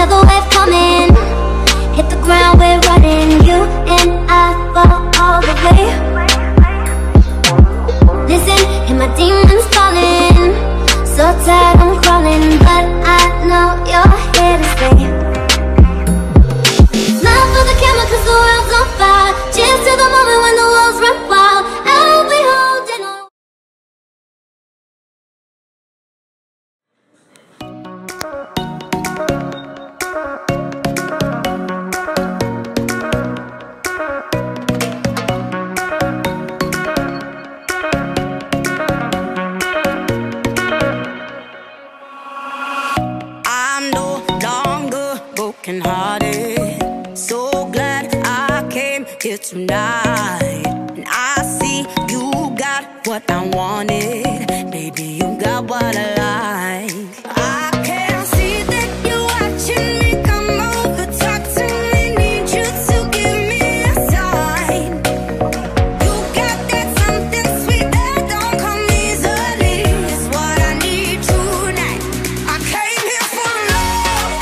another wave coming. Hit the ground, we're running. You and I fall all the way. Listen, hear my demons calling. So tired, I'm crawling, but I know you're here to stay. Smile for the camera, cause the world's on fire. Cheers to the moment when the walls run wild. I'll be holding on. I'm no longer broken-hearted. So glad I came here tonight. And I see you got what I wanted. Baby, you got what I like. I can see that you're watching me. Come over, talk to me. Need you to give me a sign. You got that something sweet that don't come easily. It's what I need tonight. I came here for love,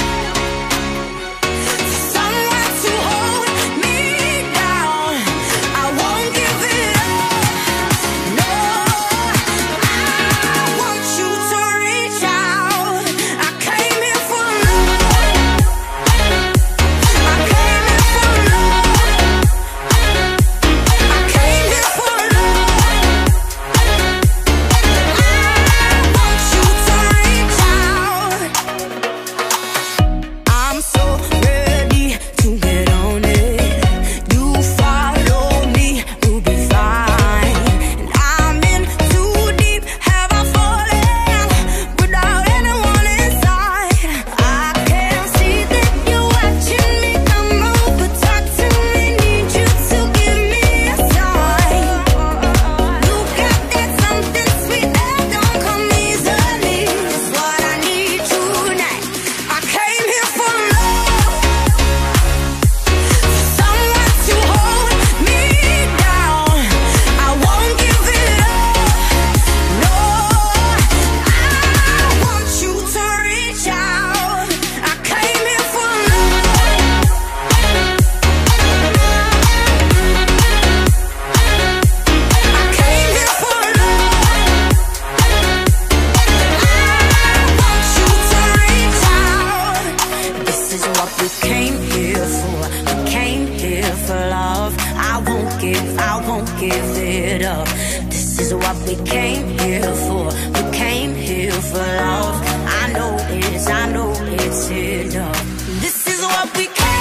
someone to hold me down. I won't give it up. No, I want you to reach out. I came here for love. I came here for love. I came here for love. I want you to reach out. I'm so ready to get on it. You follow me, you'll be fine. And I'm in too deep. Have I fallen without anyone inside? I can see that you're watching me. Come over, talk to me. Need you to give me a sign. You got that something sweet that don't come easily. It's what I need tonight. I came here for love, someone to hold me down. I won't give it up. No, I want you to reach out. I came here for love. I came here for love. I want you to reach out. This is what we came here for. We came here for love. I won't give it up. This is what we came here for. We came here for love. I know it's enough. This is what we came